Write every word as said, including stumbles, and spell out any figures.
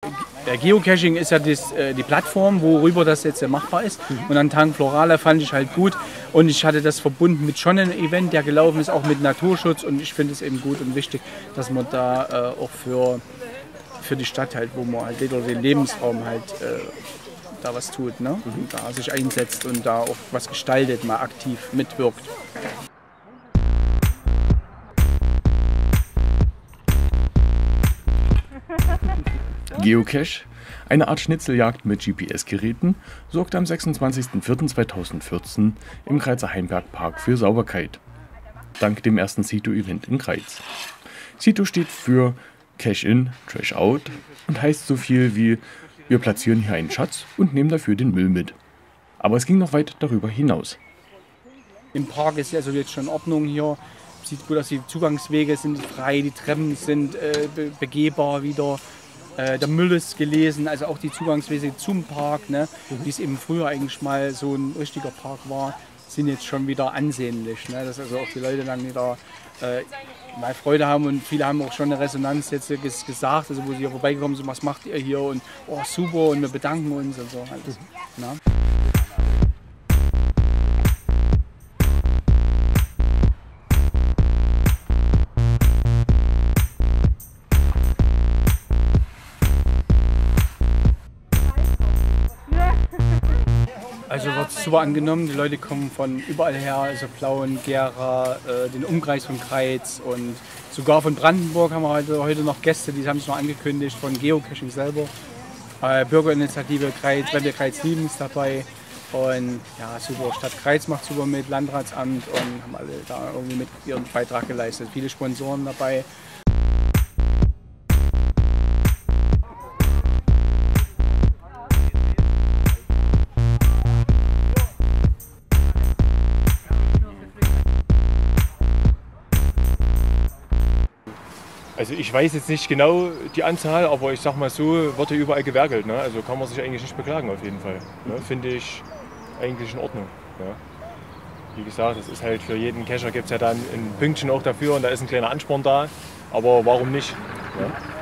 Geocaching ist ja das, äh, die Plattform, worüber das jetzt äh, machbar ist. Und dann Tank Florale fand ich halt gut. Und ich hatte das verbunden mit schon einem Event, der gelaufen ist, auch mit Naturschutz. Und ich finde es eben gut und wichtig, dass man da äh, auch für, für die Stadt halt, wo man halt wieder den Lebensraum halt äh, da was tut, ne? Und da sich einsetzt und da auch was gestaltet, mal aktiv mitwirkt. Geocache, eine Art Schnitzeljagd mit G P S-Geräten, sorgte am sechsundzwanzigsten vierten zweitausendvierzehn im Greizer Heimbergpark für Sauberkeit. Dank dem ersten Sito-Event in Greiz. Sito steht für Cache in, Trash out und heißt so viel wie: Wir platzieren hier einen Schatz und nehmen dafür den Müll mit. Aber es ging noch weit darüber hinaus. Im Park ist also jetzt schon in Ordnung hier. Sieht gut aus, die Zugangswege sind frei, die Treppen sind äh, be begehbar wieder. Äh, der Müll ist gelesen, also auch die Zugangswege zum Park, ne, mhm. wie es eben früher eigentlich mal so ein richtiger Park war, sind jetzt schon wieder ansehnlich. Ne, dass also auch die Leute dann wieder äh, mal Freude haben und viele haben auch schon eine Resonanz jetzt gesagt, also wo sie hier vorbeigekommen sind, was macht ihr hier und oh super und wir bedanken uns und so. Alles, mhm. ne? Also wird super angenommen, die Leute kommen von überall her, also Plauen, Gera, äh, den Umkreis von Greiz und sogar von Brandenburg haben wir heute, heute noch Gäste, die haben es noch angekündigt, von Geocaching selber. Äh, Bürgerinitiative Greiz, wenn wir Greiz lieben, ist dabei und ja super, Stadt Greiz macht super mit, Landratsamt und haben alle da irgendwie mit ihren Beitrag geleistet, viele Sponsoren dabei. Also ich weiß jetzt nicht genau die Anzahl, aber ich sag mal so, wird ja überall gewerkelt. Ne? Also kann man sich eigentlich nicht beklagen auf jeden Fall. Ne? Finde ich eigentlich in Ordnung. Ne? Wie gesagt, es ist halt für jeden Cacher gibt es ja dann ein Pünktchen auch dafür und da ist ein kleiner Ansporn da. Aber warum nicht? Ne?